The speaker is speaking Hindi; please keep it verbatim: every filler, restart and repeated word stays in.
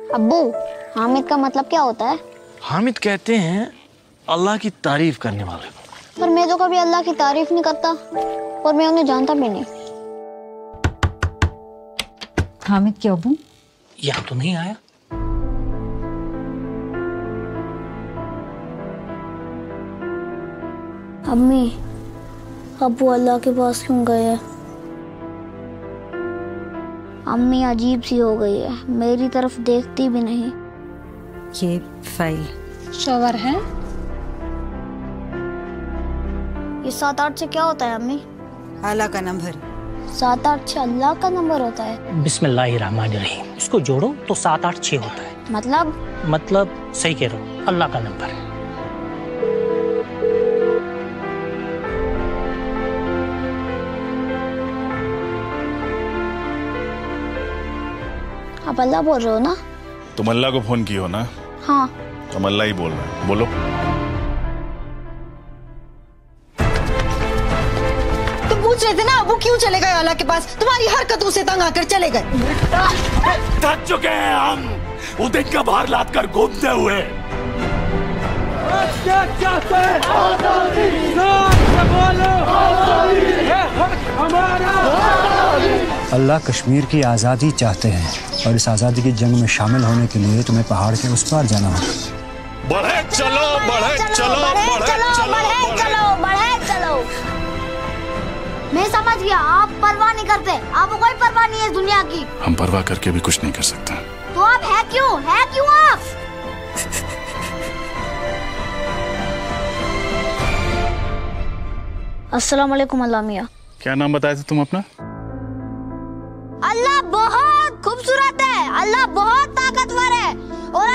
अब्बू, हामिद का मतलब क्या होता है? हामिद कहते हैं अल्लाह की तारीफ करने वाले को। पर मैं तो कभी अल्लाह की तारीफ नहीं करता और मैं उन्हें जानता भी नहीं। हामिद के अब्बू यहाँ तो नहीं आया। अम्मी, अब्बू अल्लाह के पास क्यों गए हैं? अम्मी अजीब सी हो गई है, मेरी तरफ देखती भी नहीं। ये फाइल शॉवर है। ये सात आठ से क्या होता है अम्मी? अल्लाह का नंबर। सात आठ छह अल्लाह का नंबर होता है। बिस्मिल्लाहिर्रहमानिर्रहीम। इसको जोड़ो तो सात आठ छः होता है। मतलब? मतलब सही कह रहे हो, अल्लाह का नंबर है। आप अल्लाह बोल रहे हो ना? तुम अल्लाह को फोन की हो ना? हाँ। तुम अल्लाह ही बोल रहे हो, बोलो। तुम पूछ रहे थे ना अबू क्यों चले गए अल्लाह के पास? तुम्हारी हरकतों से तंग आकर चले गए। थक चुके हैं हम वो दिन का भार लाद कर घूमते हुए। अल्लाह कश्मीर की आज़ादी चाहते हैं और इस आज़ादी की जंग में शामिल होने के लिए तुम्हें पहाड़ के उस पार जाना होगा। बढ़े चलो, बढ़े चलो, बढ़े चलो, बढ़े चलो, बढ़े चलो। मैं समझ गया, आप परवाह नहीं करते। आपको कोई परवाह नहीं है इस दुनिया की। हम परवाह करके भी कुछ नहीं कर सकते। तो आप है क्यों? है क्यों आप? अस्सलाम वालेकुम अल्लाह मियाँ। क्या नाम बताया था तुम अपना? अल्लाह बहुत खूबसूरत है, अल्लाह बहुत ताकतवर है और